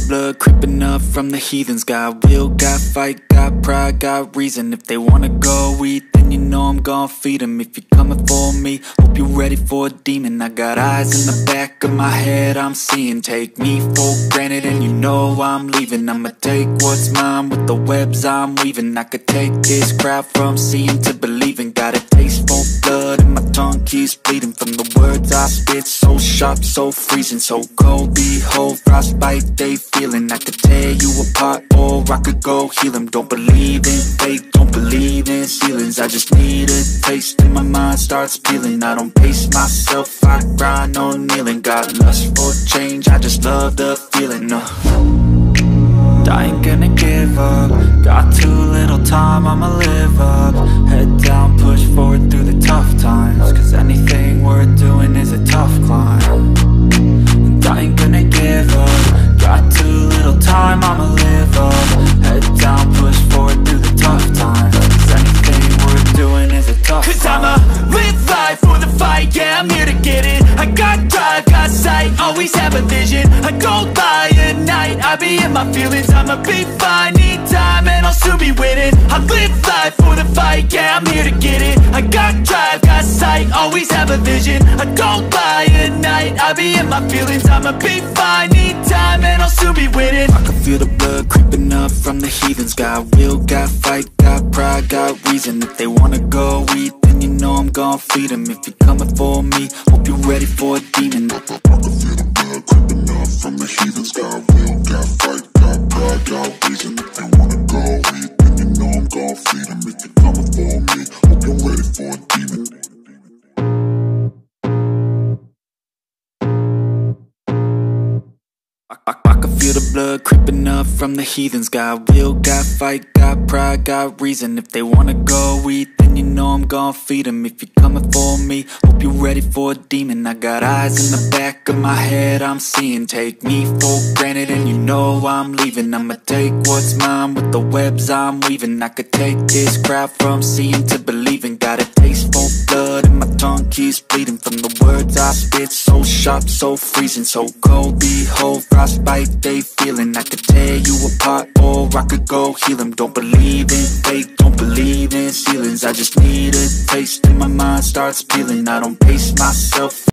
blood creeping up from the heathens. Got will, got fight, got pride, got reason. If they wanna go eat, then you know I'm gon' feed them. If you're coming for me, hope you're ready for a demon. I got eyes in the back of my head, I'm seeing. Take me for granted and you know I'm leaving. I'ma take what's mine with the webs I'm weaving. I could take this crowd from seeing to believing. Got a taste for blood and my tongue keeps bleeding from the words I spit. So sharp, so freezing, so cold. Behold, frostbite they feeling. I could tear you apart or I could go heal them. Don't believe in fate, don't believe in ceilings. I just need a taste and my mind starts peeling. I don't pace myself, I grind on kneeling. Got lust for change, I just love the feeling. I ain't gonna give up. Got too little time, I'ma live up. Head down, push forward through the tough times. Cause anything worth doing is a tough climb. And I ain't gonna give up. Got too little time, I'ma live up. Head down, push forward through the tough times. Cause anything worth doing is a tough climb. Cause I'ma live life for the fight, yeah, I'm here to get it. I got drive, got sight, always have a vision. I don't lie at night, I be in my feelings. I'ma be fine, need time, and I'll soon be winning. I live life for the fight, yeah, I'm here to get it. I got drive, got sight, always have a vision. I don't lie at night, I be in my feelings. I'ma be fine, need time, and I'll soon be winning. I can feel the blood creeping up from the heathens. Got will, got fight, got pride, got reason. If they wanna go eat, then you know I'm gon' feed them. If you're coming for me, hope you're ready for a demon. I can feel the blood creeping up from the heathens. Got will, got fight, got pride, got reason. If they wanna go eat, then you know I'm gon' feed them. If you're coming for me, hope you're ready for a demon. I can feel the blood creeping up from the heathens. Got will, got fight, got pride, got reason. If they wanna go eat, then you know I'm gon' feed them. If you're coming for me, hope you're ready for a demon. I got eyes in the back of my head, I'm seeing. Take me for granted and you know I'm leaving. I'ma take what's mine with the webs I'm weaving. I could take this crowd from seeing to believing. Got a taste for blood and my tongue keeps bleeding from the words I spit. So sharp, so freezing, so cold. Behold, frostbite they feeling. I could tear you apart or I could go heal them. Don't believe in fate, don't believe in ceilings. I just need a taste and my mind starts peeling. I don't pace myself,